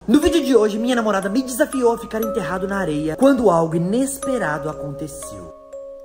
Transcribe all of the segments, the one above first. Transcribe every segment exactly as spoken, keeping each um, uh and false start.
No vídeo de hoje, minha namorada me desafiou a ficar enterrado na areia quando algo inesperado aconteceu.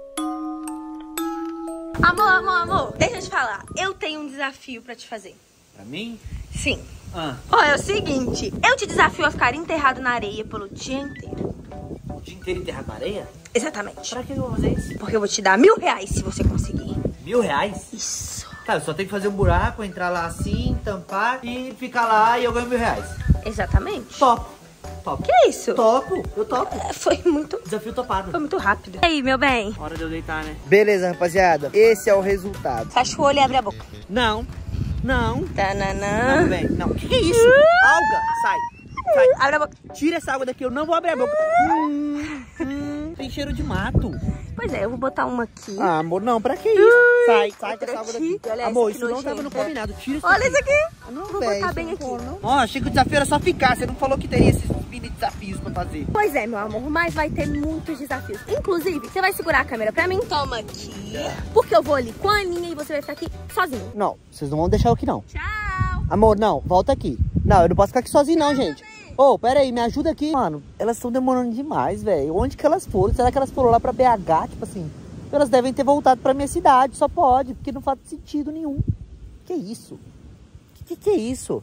Amor, amor, amor, deixa eu te falar. Eu tenho um desafio pra te fazer. Pra mim? Sim. Ah. Ó, é o seguinte, eu te desafio a ficar enterrado na areia pelo dia inteiro. O dia inteiro enterrado na areia? Exatamente. Pra que eu vou fazer isso? Porque eu vou te dar mil reais se você conseguir. Mil reais? Isso. Tá, eu só tenho que fazer um buraco, entrar lá assim, tampar e ficar lá e eu ganho mil reais. Exatamente. Topo. Topo. Que é isso? Topo, eu topo. É, foi muito... Desafio topado. Foi muito rápido. E aí, meu bem? Hora de eu deitar, né? Beleza, rapaziada. Esse é o resultado. Fecha o olho e abre a boca. Não. Não. Tananã. Não, velho. Não. Que que é isso? Alga. Sai. Sai. Abre a boca. Tira essa água daqui. Eu não vou abrir a boca. Hum, hum, tem cheiro de mato. Pois é, eu vou botar uma aqui. Ah, amor, não, pra que isso? Sai, sai com outra essa água aqui. daqui. Olha Amor, essa isso que não tava no nojenta. combinado. Tira isso Olha daqui. isso aqui. Não, Vou véi, botar isso bem não aqui. for, não. Ó, achei que o desafio era só ficar. Você não falou que teria esses mini desafios pra fazer. Pois é, meu amor, mas vai ter muitos desafios. Inclusive, você vai segurar a câmera pra mim. Toma aqui. Porque eu vou ali com a Aninha e você vai ficar aqui sozinho. Não, vocês não vão deixar eu aqui, não. Tchau. Amor, não, volta aqui. Não, eu não posso ficar aqui sozinho, não, gente. Ô, oh, pera aí, me ajuda aqui. Mano, elas estão demorando demais, velho. Onde que elas foram? Será que elas foram lá pra B H, tipo assim? Elas devem ter voltado pra minha cidade, só pode, porque não faz sentido nenhum. Que isso? Que que é isso?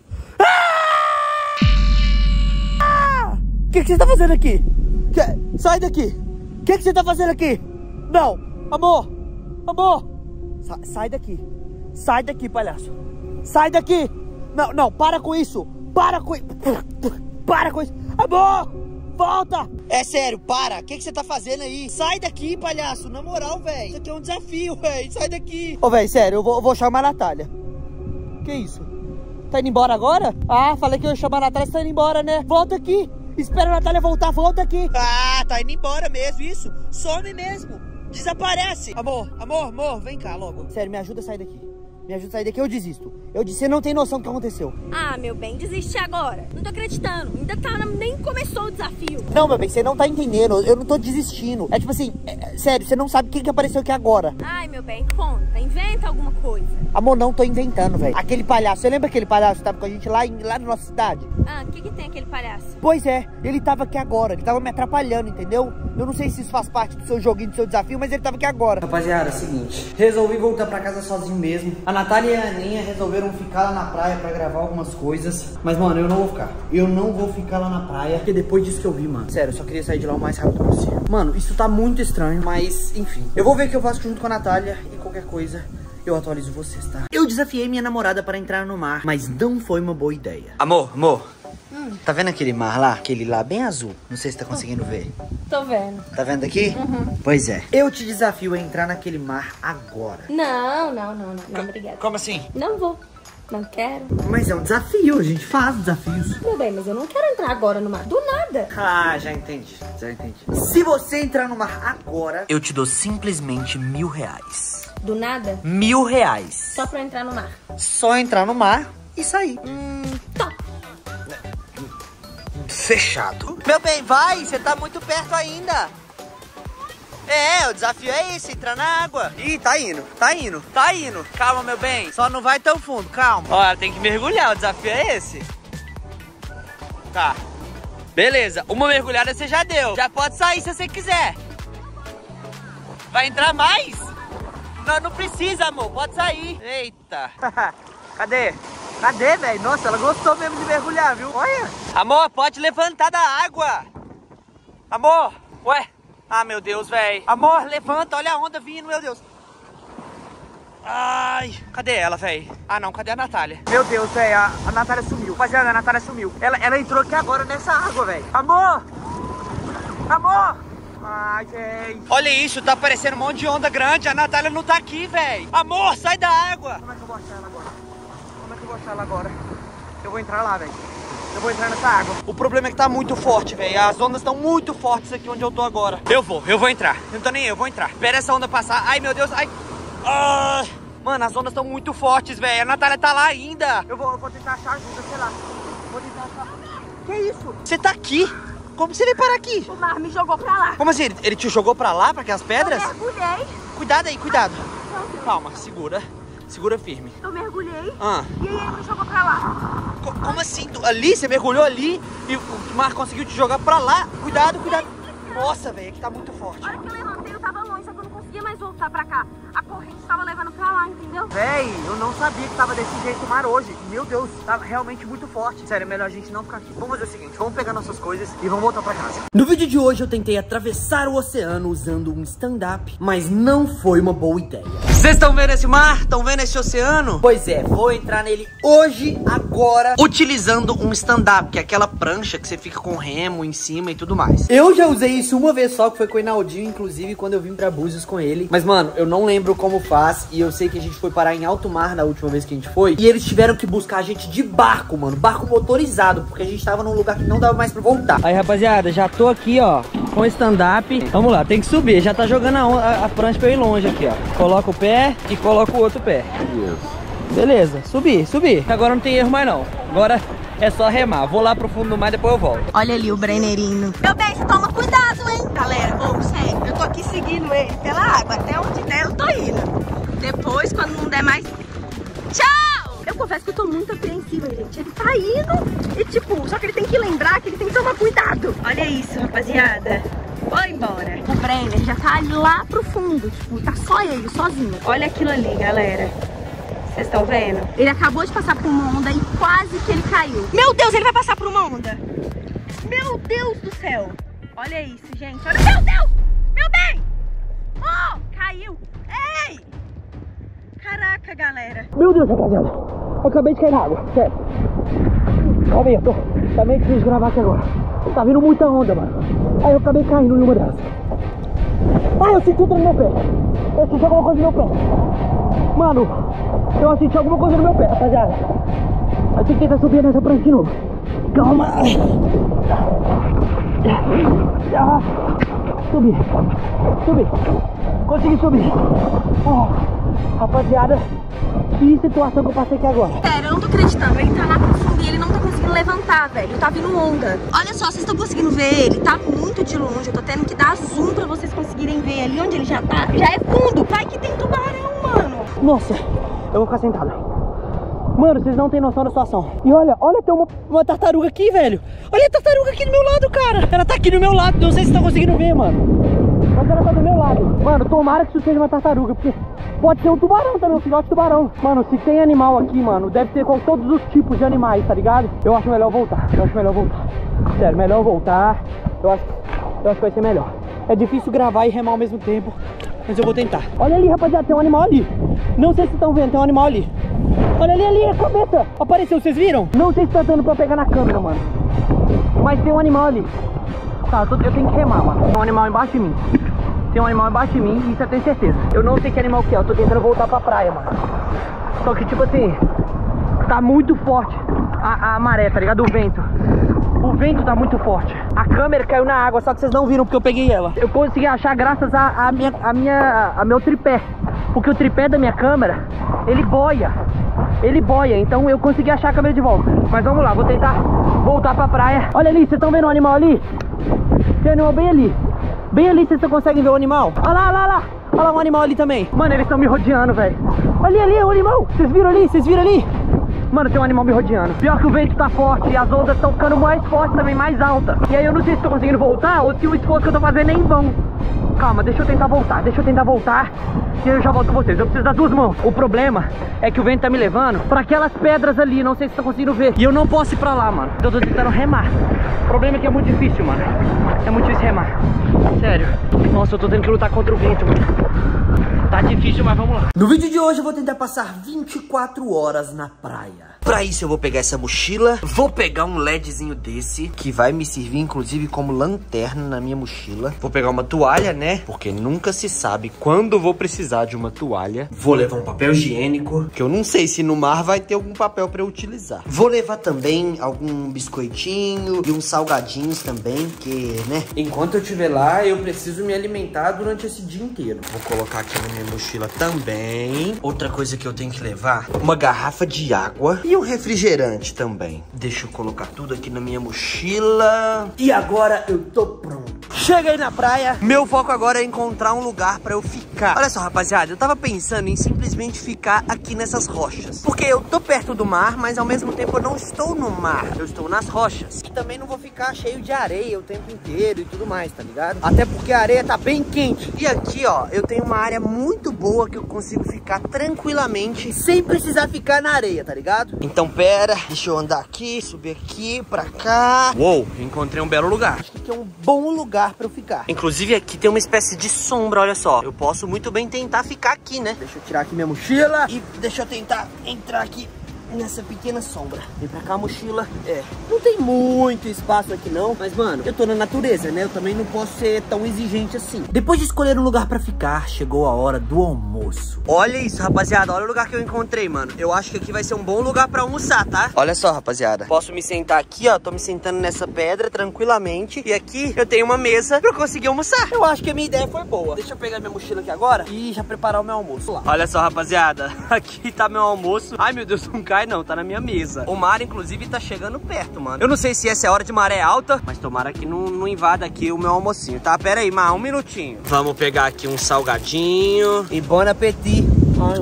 Ah! Que que você tá fazendo aqui? Que... Sai daqui! Que que você tá fazendo aqui? Não! Amor! Amor! Sa sai daqui! Sai daqui, palhaço! Sai daqui! Não, não, para com isso! Para com isso! Para com isso! Amor! Volta! É sério, para! O que, que você tá fazendo aí? Sai daqui, palhaço! Na moral, velho! Isso aqui é um desafio, velho! Sai daqui! Ô, velho, sério, eu vou, eu vou chamar a Natália. Que isso? Tá indo embora agora? Ah, falei que eu ia chamar a Natália, você tá indo embora, né? Volta aqui! Espera a Natália voltar, volta aqui! Ah, tá indo embora mesmo, isso! Some mesmo! Desaparece! Amor, amor, amor, vem cá logo. Sério, me ajuda a sair daqui. Me ajuda a sair daqui, eu desisto. Eu disse, você não tem noção do que aconteceu. Ah, meu bem, desiste agora. Não tô acreditando. Ainda tá, nem começou o desafio. Não, meu bem, você não tá entendendo. Eu não tô desistindo. É tipo assim, é, é, sério, você não sabe o que, que apareceu aqui agora. Ai, meu bem, conta. Inventa alguma coisa. Amor, não tô inventando, velho. Aquele palhaço, você lembra aquele palhaço que tava com a gente lá, em, lá na nossa cidade? Ah, o que que tem aquele palhaço? Pois é, ele tava aqui agora. Ele tava me atrapalhando, entendeu? Eu não sei se isso faz parte do seu joguinho, do seu desafio, mas ele tava aqui agora. Rapaziada, é o seguinte. Resolvi voltar pra casa sozinho mesmo. A Natália e a Aninha resolveram ficar lá na praia pra gravar algumas coisas. Mas, mano, eu não vou ficar. Eu não vou ficar lá na praia. Porque depois disso que eu vi, mano. Sério, eu só queria sair de lá o mais rápido possível. Mano, isso tá muito estranho. Mas, enfim. Eu vou ver o que eu faço junto com a Natália. E qualquer coisa, eu atualizo vocês, tá? Eu desafiei minha namorada para entrar no mar. Mas não foi uma boa ideia. Amor, amor. Hum. Tá vendo aquele mar lá? Aquele lá bem azul. Não sei se tá conseguindo ver. Tô vendo. Tá vendo aqui? Uhum. Pois é. Eu te desafio a entrar naquele mar agora. Não, não, não, não. Não, obrigada. Como assim? Não vou. Não quero. Mas é um desafio, a gente faz desafios. Meu bem, mas eu não quero entrar agora no mar. Do nada. Ah, já entendi, já entendi. Se você entrar no mar agora, eu te dou simplesmente mil reais. Do nada? Mil reais. Só pra eu entrar no mar. Só entrar no mar e sair. Hum, tá. Fechado. Meu bem, vai, você tá muito perto ainda. É, o desafio é esse, entrar na água. Ih, tá indo, tá indo, tá indo. Calma, meu bem, só não vai tão fundo, calma. Ó, tem que mergulhar, o desafio é esse. Tá. Beleza, uma mergulhada você já deu. Já pode sair se você quiser. Vai entrar mais? Não, não precisa, amor, pode sair. Eita. Cadê? Cadê, velho? Nossa, ela gostou mesmo de mergulhar, viu? Olha. Amor, pode levantar da água. Amor, ué. Ah, meu Deus, velho. Amor, levanta, olha a onda vindo, meu Deus. Ai, cadê ela, velho? Ah, não, cadê a Natália? Meu Deus, velho, a, a Natália sumiu. Rapaziada, a Natália sumiu. Ela, ela entrou aqui agora nessa água, velho. Amor! Amor! Ai, velho. Olha isso, tá aparecendo um monte de onda grande. A Natália não tá aqui, velho. Amor, sai da água. Como é que eu vou achar ela agora? Como é que eu vou achar ela agora? Eu vou entrar lá, velho. Eu vou entrar nessa água. O problema é que tá muito forte, velho. As ondas estão muito fortes aqui onde eu tô agora. Eu vou, eu vou entrar. Não tô nem eu, eu vou entrar. Espera essa onda passar. Ai, meu Deus, ai. Ah, mano, as ondas estão muito fortes, velho. A Natália tá lá ainda. Eu vou, eu vou tentar achar ajuda, sei lá. Vou tentar achar. Que isso? Você tá aqui? Como você veio parar aqui? O mar me jogou pra lá. Como assim? Ele, ele te jogou pra lá, pra aquelas pedras? Eu mergulhei. Cuidado aí, cuidado. Calma, segura. Segura firme. Eu mergulhei Ah. e aí ele me jogou pra lá. Co- Como assim? Tu- ali? Você mergulhou ali e o mar conseguiu te jogar pra lá? Cuidado, cuidado. Nossa, velho, aqui tá muito forte. A hora que eu levantei, eu tava longe, só que eu não conseguia mais voltar pra cá. A corrente tava levando pra lá, entendeu? Véi, eu não sabia que tava desse jeito o mar hoje. Meu Deus, tava realmente muito forte. Sério, é melhor a gente não ficar aqui. Vamos fazer o seguinte, vamos pegar nossas coisas e vamos voltar pra casa. No vídeo de hoje eu tentei atravessar o oceano usando um stand-up, mas não foi uma boa ideia. Vocês estão vendo esse mar? Estão vendo esse oceano? Pois é, vou entrar nele hoje, agora, Utilizando um stand-up, que é aquela prancha que você fica com remo em cima e tudo mais. Eu já usei isso uma vez só, que foi com o Inaldinho, inclusive, quando eu vim pra Búzios com ele. Mas, mano, eu não lembro como faz. E eu sei que a gente foi parar em alto mar na última vez que a gente foi. E eles tiveram que buscar a gente de barco, mano. Barco motorizado, porque a gente tava num lugar que não dava mais pra voltar. Aí, rapaziada, já tô aqui, ó, com stand-up. Vamos lá, tem que subir. Já tá jogando a, a, a prancha pra eu ir longe aqui, ó. Coloca o pé e coloca o outro pé. Beleza, subir, subir. Agora não tem erro mais, não. Agora é só remar. Vou lá pro fundo do mar e depois eu volto. Olha ali o Brennerinho. Meu bem, você toma cuidado, hein? Galera, ô, sério, eu tô aqui seguindo ele pela água. Até onde der, eu tô indo. Depois, quando não der mais... Tchau! Eu confesso que eu tô muito apreensiva, gente. Ele tá indo e, tipo, só que ele tem que lembrar que ele tem que tomar cuidado. Olha isso, rapaziada. Vai embora. O Brenner já tá ali lá pro fundo. Tipo, tá só ele, sozinho. Olha aquilo ali, galera. Vocês estão vendo? Ele acabou de passar por uma onda e quase que ele caiu. Meu Deus, ele vai passar por uma onda. Meu Deus do céu. Olha isso, gente. Olha. Meu Deus! Meu bem! Oh, caiu. Ei! Caraca, galera. Meu Deus, rapaziada. Eu acabei de cair na água, sério. Calma aí, eu tô... Tá meio difícil de gravar aqui agora. Tá vindo muita onda, mano. Aí eu acabei caindo em uma delas. Ah, eu senti tudo no meu pé. Eu senti alguma coisa no meu pé. Mano, eu senti alguma coisa no meu pé, rapaziada. Eu tenho que tentar subir nessa prancha de novo. Calma. Ah, subi. Subi. Consegui subir. Oh, rapaziada, que situação que eu passei aqui agora. Sério, eu não tô acreditando. Ele tá lá pro fundo e ele não tá conseguindo levantar, velho. Tá vindo onda. Olha só, vocês estão conseguindo ver ele. Tá muito de longe. Eu tô tendo que dar zoom pra vocês conseguirem ver ali onde ele já tá. Já é fundo. Vai que tem tubarão, mano. Nossa, eu vou ficar sentado. Mano, vocês não têm noção da situação. E olha, olha, tem uma, uma tartaruga aqui, velho. Olha a tartaruga aqui do meu lado, cara. Ela tá aqui do meu lado, não sei se vocês estão conseguindo ver, mano. Mas ela tá do meu lado. Mano, tomara que isso seja uma tartaruga, porque pode ser um tubarão também, um filhote de tubarão. Mano, se tem animal aqui, mano, deve ter com todos os tipos de animais, tá ligado? Eu acho melhor voltar, eu acho melhor voltar. Sério, melhor voltar. Eu acho, eu acho que vai ser melhor. É difícil gravar e remar ao mesmo tempo, mas eu vou tentar. Olha ali, rapaziada, tem um animal ali. Não sei se vocês estão vendo, tem um animal ali. Olha ali, ali, a cabeça. Apareceu, vocês viram? Não sei se tá dando pra pegar na câmera, mano. Mas tem um animal ali. Tá, eu, tô, eu tenho que remar, mano. Tem um animal embaixo de mim. Tem um animal embaixo de mim, isso eu tenho certeza. Eu não sei que animal que é, eu tô tentando voltar pra praia, mano. Só que, tipo assim, tá muito forte a, a maré, tá ligado? O vento. O vento tá muito forte. A câmera caiu na água, só que vocês não viram porque eu peguei ela. Eu consegui achar graças a, a, minha, a, minha, a meu tripé. Porque o tripé da minha câmera, ele boia. Ele boia, então eu consegui achar a câmera de volta. Mas vamos lá, vou tentar voltar pra praia. Olha ali, vocês estão vendo o animal ali? Tem um animal bem ali. Bem ali, vocês conseguem ver o animal? Olha lá, olha lá, olha lá. Olha lá um animal ali também. Mano, eles estão me rodeando, velho. Ali, ali, é o animal. Vocês viram ali? Vocês viram ali? Mano, tem um animal me rodeando. Pior que o vento tá forte e as ondas estão ficando mais fortes também, mais altas. E aí eu não sei se tô conseguindo voltar ou se o esforço que eu tô fazendo é em vão. Calma, deixa eu tentar voltar, deixa eu tentar voltar e eu já volto com vocês. Eu preciso das duas mãos. O problema é que o vento tá me levando pra aquelas pedras ali, não sei se vocês estão conseguindo ver. E eu não posso ir pra lá, mano. Então eu tô tentando remar. O problema é que é muito difícil, mano. É muito difícil remar. Sério. Nossa, eu tô tendo que lutar contra o vento, mano. Tá difícil, mas vamos lá. No vídeo de hoje eu vou tentar passar vinte e quatro horas na praia. Pra isso eu vou pegar essa mochila, vou pegar um LEDzinho desse, que vai me servir inclusive como lanterna na minha mochila. Vou pegar uma toalha, né? Porque nunca se sabe quando vou precisar de uma toalha. Vou levar um papel higiênico, que eu não sei se no mar vai ter algum papel pra eu utilizar. Vou levar também algum biscoitinho e uns salgadinhos também, que, né? Enquanto eu estiver lá, eu preciso me alimentar durante esse dia inteiro. Vou colocar aqui na minha mochila também. Outra coisa que eu tenho que levar, uma garrafa de água e um refrigerante também. Deixa eu colocar tudo aqui na minha mochila. E agora eu tô pronto. Cheguei na praia. Meu foco agora é encontrar um lugar pra eu ficar. Olha só, rapaziada, eu tava pensando em simplesmente ficar aqui nessas rochas. Porque eu tô perto do mar, mas ao mesmo tempo eu não estou no mar. Eu estou nas rochas. E também não vou ficar cheio de areia o tempo inteiro e tudo mais, tá ligado? Até porque a areia tá bem quente. E aqui, ó, eu tenho uma área muito boa que eu consigo ficar tranquilamente sem precisar ficar na areia, tá ligado? Então, pera, deixa eu andar aqui, subir aqui, pra cá. Uou, encontrei um belo lugar. Acho que aqui é um bom lugar pra eu ficar. Inclusive aqui tem uma espécie de sombra, olha só. Eu posso muito bem tentar ficar aqui, né? Deixa eu tirar aqui minha mochila e deixa eu tentar entrar aqui nessa pequena sombra. Vem pra cá, mochila. É, não tem muito espaço aqui não, mas mano, eu tô na natureza, né? Eu também não posso ser tão exigente assim. Depois de escolher um lugar pra ficar, chegou a hora do almoço. Olha isso, rapaziada, olha o lugar que eu encontrei, mano. Eu acho que aqui vai ser um bom lugar pra almoçar, tá? Olha só, rapaziada, posso me sentar aqui, ó. Tô me sentando nessa pedra tranquilamente. E aqui eu tenho uma mesa pra eu conseguir almoçar. Eu acho que a minha ideia foi boa. Deixa eu pegar minha mochila aqui agora e já preparar o meu almoço lá. Olha só, rapaziada, aqui tá meu almoço. Ai, meu Deus, não cai não, tá na minha mesa. O mar, inclusive, tá chegando perto, mano. Eu não sei se essa é a hora de maré alta, mas tomara que não, não invada aqui o meu almocinho, tá? Pera aí, Mar, um minutinho. Vamos pegar aqui um salgadinho. E bon appétit. Ai,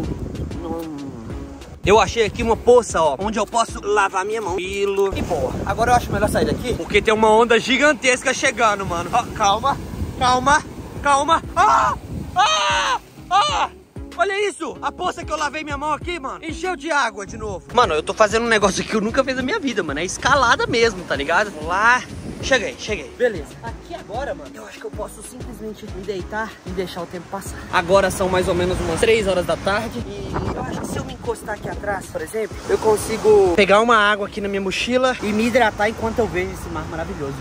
eu achei aqui uma poça, ó, onde eu posso lavar minha mão. e boa. Agora eu acho melhor sair daqui, porque tem uma onda gigantesca chegando, mano. Ó, calma, calma, calma. Ah! Ah! Ah! Olha isso, a poça que eu lavei minha mão aqui, mano, encheu de água de novo. Mano, eu tô fazendo um negócio que eu nunca fiz na minha vida, mano. É escalada mesmo, tá ligado? Vamos lá. Cheguei, cheguei. Beleza. Aqui agora, mano, eu acho que eu posso simplesmente me deitar e deixar o tempo passar. Agora são mais ou menos umas três horas da tarde. E eu acho que se eu me encostar aqui atrás, por exemplo, eu consigo pegar uma água aqui na minha mochila e me hidratar enquanto eu vejo esse mar maravilhoso.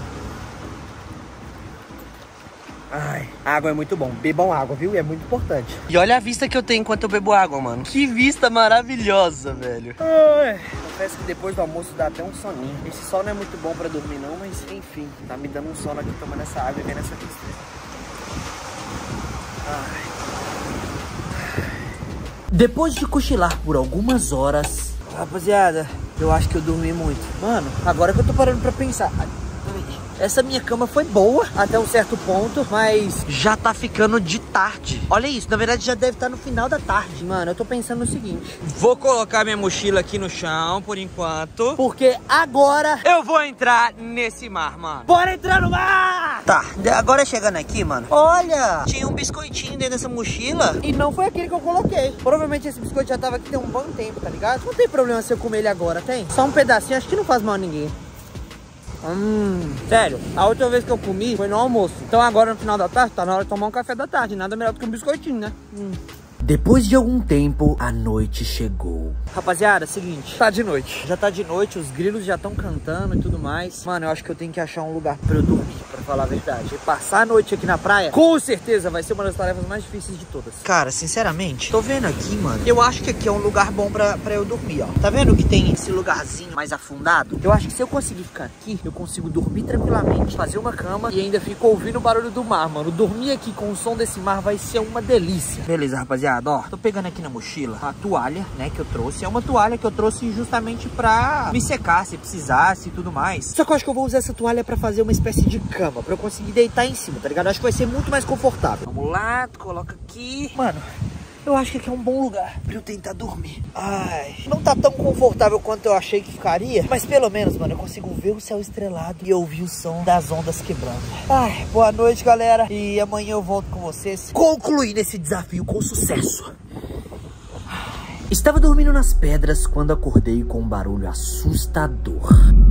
Ai, água é muito bom. Bebam água, viu? É muito importante. E olha a vista que eu tenho enquanto eu bebo água, mano. Que vista maravilhosa, velho. Ai, confesso que depois do almoço dá até um soninho. Esse sol não é muito bom pra dormir não, mas enfim, tá me dando um sono aqui tomando essa água e vendo essa vista. Ai. Depois de cochilar por algumas horas, rapaziada, eu acho que eu dormi muito. Mano, agora que eu tô parando pra pensar, essa minha cama foi boa até um certo ponto, mas já tá ficando de tarde. Olha isso, na verdade já deve estar no final da tarde. Mano, eu tô pensando no seguinte: vou colocar minha mochila aqui no chão por enquanto, porque agora eu vou entrar nesse mar, mano. Bora entrar no mar! Tá, agora chegando aqui, mano, olha, tinha um biscoitinho dentro dessa mochila. E não foi aquele que eu coloquei. Provavelmente esse biscoito já tava aqui tem um bom tempo, tá ligado? Não tem problema se eu comer ele agora, tem? Só um pedacinho, acho que não faz mal a ninguém. Hum, sério, a última vez que eu comi foi no almoço. Então agora no final da tarde tá na hora de tomar um café da tarde. Nada melhor do que um biscoitinho, né? Hum. Depois de algum tempo, a noite chegou. Rapaziada, seguinte, tá de noite. Já tá de noite, os grilos já estão cantando e tudo mais. Mano, eu acho que eu tenho que achar um lugar pra eu dormir, pra falar a verdade. E passar a noite aqui na praia, com certeza vai ser uma das tarefas mais difíceis de todas. Cara, sinceramente, tô vendo aqui, mano, eu acho que aqui é um lugar bom pra, pra eu dormir, ó. Tá vendo que tem esse lugarzinho mais afundado? Eu acho que se eu conseguir ficar aqui, eu consigo dormir tranquilamente, fazer uma cama e ainda fico ouvindo o barulho do mar, mano. Dormir aqui com o som desse mar vai ser uma delícia. Beleza, rapaziada, ó, tô pegando aqui na mochila a toalha, né, que eu trouxe. É uma toalha que eu trouxe justamente pra me secar se precisasse e tudo mais. Só que eu acho que eu vou usar essa toalha pra fazer uma espécie de cama, pra eu conseguir deitar em cima, tá ligado? Eu acho que vai ser muito mais confortável. Vamos lá, coloca aqui. Mano, eu acho que aqui é um bom lugar pra eu tentar dormir. Ai, não tá tão confortável quanto eu achei que ficaria, mas pelo menos, mano, eu consigo ver o céu estrelado e ouvir o som das ondas quebrando. Ai, boa noite, galera. E amanhã eu volto com vocês, concluindo esse desafio com sucesso. Estava dormindo nas pedras quando acordei com um barulho assustador.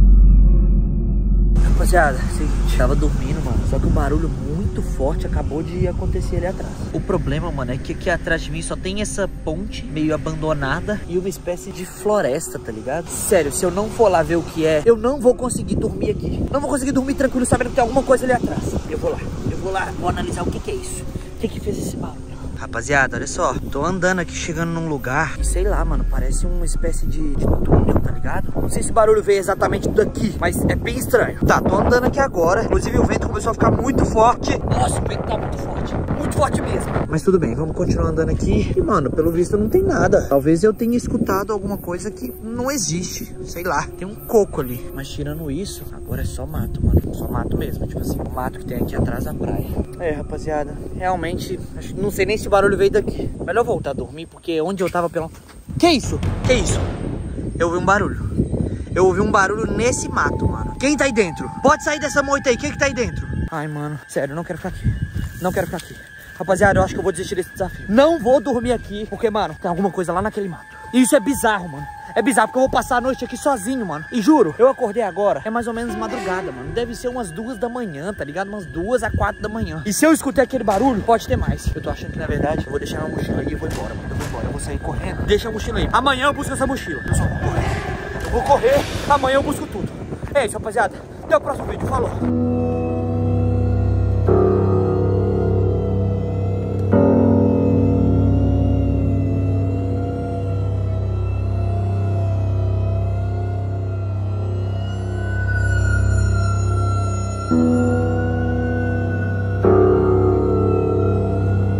Rapaziada, seguinte, tava dormindo, mano, só que um barulho muito forte acabou de acontecer ali atrás. O problema, mano, é que aqui atrás de mim só tem essa ponte meio abandonada e uma espécie de floresta, tá ligado? Sério, se eu não for lá ver o que é, eu não vou conseguir dormir aqui. Não vou conseguir dormir tranquilo sabendo que tem alguma coisa ali atrás. Eu vou lá, eu vou lá, vou analisar o que que é isso. O que que fez esse barulho? Rapaziada, olha só, tô andando aqui, chegando num lugar, sei lá, mano, parece uma espécie de, de túnel, tá ligado? Não sei se o barulho veio exatamente daqui, mas é bem estranho. Tá, tô andando aqui agora, inclusive o vento começou a ficar muito forte. Nossa, o vento tá muito forte, muito muito forte mesmo. Mas tudo bem, vamos continuar andando aqui. E, mano, pelo visto não tem nada. Talvez eu tenha escutado alguma coisa que não existe. Sei lá, tem um coco ali. Mas tirando isso, agora é só mato, mano. Só mato mesmo, tipo assim, o mato que tem aqui atrás da praia. É, rapaziada, realmente, acho, não sei nem se o barulho veio daqui. Melhor voltar a dormir, porque onde eu tava pelo... Que isso? Que isso? Eu ouvi um barulho. Eu ouvi um barulho nesse mato, mano. Quem tá aí dentro? Pode sair dessa moita aí, quem que tá aí dentro? Ai, mano, sério, não quero ficar aqui. Não quero ficar aqui. Rapaziada, eu acho que eu vou desistir desse desafio. Não vou dormir aqui, porque, mano, tem alguma coisa lá naquele mato. E isso é bizarro, mano. É bizarro, porque eu vou passar a noite aqui sozinho, mano. E juro, eu acordei agora, é mais ou menos madrugada, mano. Deve ser umas duas da manhã, tá ligado? Umas duas a quatro da manhã. E se eu escutei aquele barulho, pode ter mais. Eu tô achando que, na verdade, eu vou deixar uma mochila aí e vou embora, mano. Eu vou embora, eu vou sair correndo. Deixa a mochila aí. Amanhã eu busco essa mochila. Eu só vou correr. Eu vou correr, amanhã eu busco tudo. É isso, rapaziada. Até o próximo vídeo. Falou.